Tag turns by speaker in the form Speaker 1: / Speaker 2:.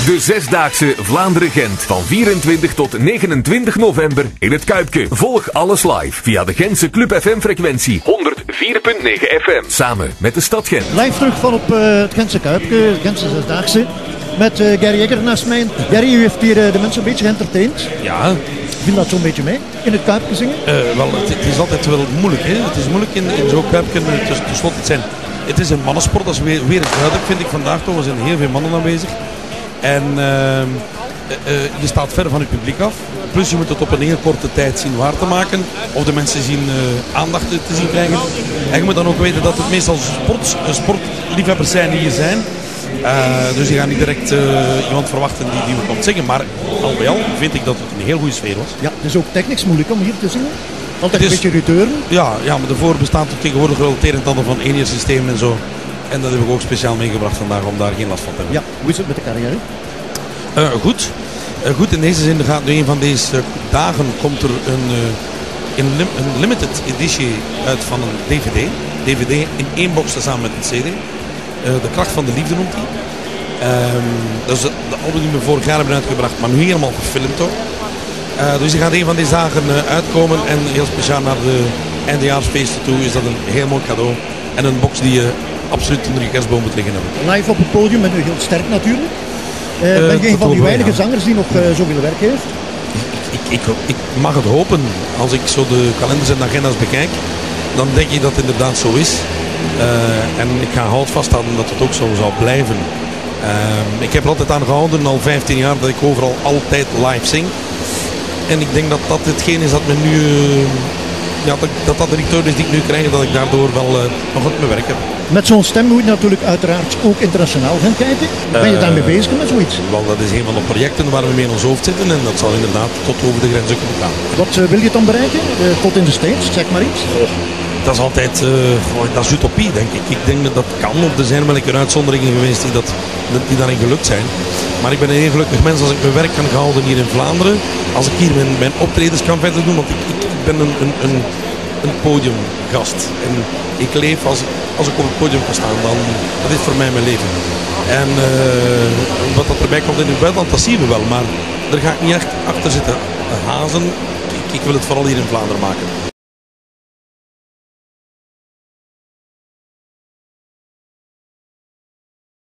Speaker 1: De zesdaagse Vlaanderen-Gent van 24 tot 29 november in het Kuipke. Volg alles live via de Gentse Club FM-frequentie 104.9 FM. Samen met de stad Gent.
Speaker 2: Live terug van op het Gentse Kuipke, het Gentse zesdaagse. Met Gary Egger naast mij. Gary, u heeft hier de mensen een beetje geëntertaind.
Speaker 3: Ja.
Speaker 2: Viel dat zo'n beetje mee in het Kuipke zingen?
Speaker 3: Wel, het is altijd wel moeilijk. Hè? Het is moeilijk in zo'n Kuipke. Tenslotte, het is een mannensport. Dat is weer duidelijk, vind ik vandaag toch. Er zijn heel veel mannen aanwezig. En je staat ver van het publiek af. Plus je moet het op een heel korte tijd zien waar te maken. Of de mensen zien aandacht te zien krijgen. En je moet dan ook weten dat het meestal sportliefhebbers zijn die hier zijn. Dus je gaat niet direct iemand verwachten die komt zingen. Maar al bij al vind ik dat het een heel goede sfeer was.
Speaker 2: Ja, het is ook technisch moeilijk om hier te zingen. Altijd een beetje reteuren.
Speaker 3: Ja, maar daarvoor bestaat er tegenwoordig wel het een en ander van systeem en zo. En dat heb ik ook speciaal meegebracht vandaag om daar geen last van te hebben.
Speaker 2: Ja, hoe is het met de carrière?
Speaker 3: Goed, in deze zin gaat nu een van deze dagen komt er een limited editie uit van een DVD. DVD in één box samen met een CD. De kracht van de liefde noemt hij. Dat is de album die we vorig jaar hebben uitgebracht, maar nu helemaal gefilmd ook. Dus die gaat een van deze dagen uitkomen en heel speciaal naar de eindejaarsfeesten toe is dat een heel mooi cadeau. En een box die je absoluut onder je kerstboom moet liggen hebben.
Speaker 2: Live op het podium en u heel sterk natuurlijk. Ben je een van die weinige zangers die nog zoveel werk heeft?
Speaker 3: Ik mag het hopen. Als ik zo de kalenders en agenda's bekijk, dan denk ik dat het inderdaad zo is. En ik ga hout vasthouden dat het ook zo zal blijven. Ik heb er altijd aan gehouden, al 15 jaar, dat ik overal altijd live zing. En ik denk dat dat hetgeen is dat me nu... dat de return is die ik nu krijg, dat ik daardoor wel nog goed mijn werk heb.
Speaker 2: Met zo'n stem moet je natuurlijk uiteraard ook internationaal gaan kijken. Ben je daarmee bezig met zoiets?
Speaker 3: Wel, dat is een van de projecten waar we mee in ons hoofd zitten en dat zal inderdaad tot over de grenzen kunnen gaan.
Speaker 2: Wat wil je dan bereiken? Tot in de States, zeg maar iets?
Speaker 3: Dat is altijd, dat is utopie denk ik. Ik denk dat dat kan, of er zijn wel een keer uitzonderingen geweest die daarin gelukt zijn. Maar ik ben een heel gelukkig mens als ik mijn werk kan houden hier in Vlaanderen. Als ik hier mijn optredens kan verder doen, want ik ben een podiumgast. En ik leef als ik op het podium kan staan, dan dat is voor mij mijn leven. En wat dat erbij komt in het buitenland, dat zien we wel. Maar daar ga ik niet echt achter zitten hazen. Ik wil het vooral hier in Vlaanderen maken.